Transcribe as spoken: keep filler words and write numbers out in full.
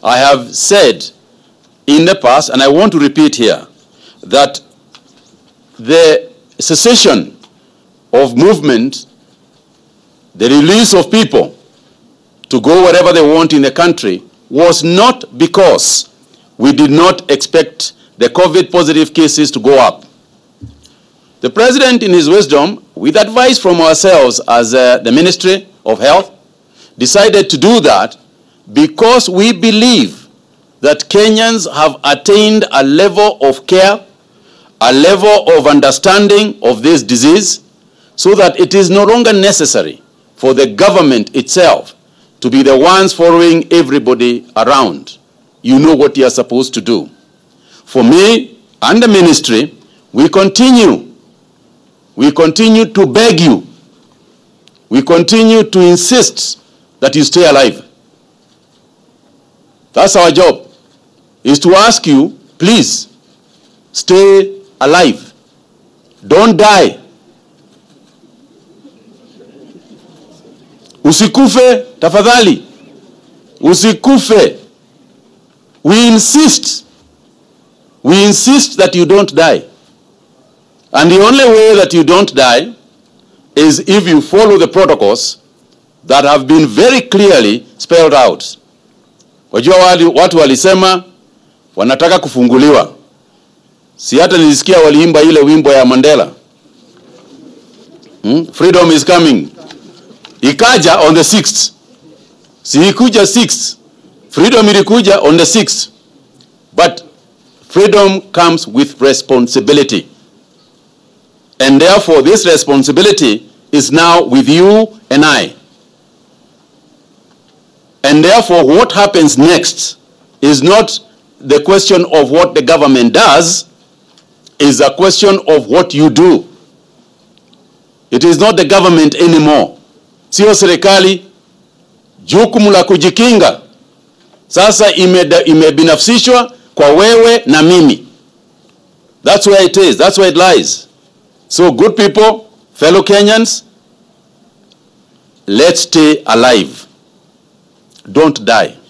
I have said in the past, and I want to repeat here, that the cessation of movement, the release of people to go wherever they want in the country, was not because we did not expect the COVID positive cases to go up. The President, in his wisdom, with advice from ourselves as uh, the Ministry of Health, decided to do that because we believe that Kenyans have attained a level of care, a level of understanding of this disease, so that it is no longer necessary for the government itself to be the ones following everybody around. You know what you are supposed to do. For me and the ministry, we continue. We continue to beg you. We continue to insist that you stay alive. That's our job, is to ask you, please, stay alive. Don't die. Usikufe, tafadhali. Usikufe. We insist. We insist that you don't die. And the only way that you don't die is if you follow the protocols that have been very clearly spelled out. Wajua watu walisema wanataka kufunguliwa. Si hata nilisikia waliimba ile wimbo ya Mandela. Hmm? Freedom is coming. Ikaja on the sixth. Si ikuja sixth. Freedom ilikuja on the sixth. But freedom comes with responsibility. And therefore this responsibility is now with you and I. And therefore what happens next is not the question of what the government does, is a question of what you do. It is not the government anymore. Sio serikali, jukumu la kujikinga sasa imebinafsishwa kwa wewe na mimi. That's where it is. That's where it lies. So good people, fellow Kenyans, let's stay alive. Don't die.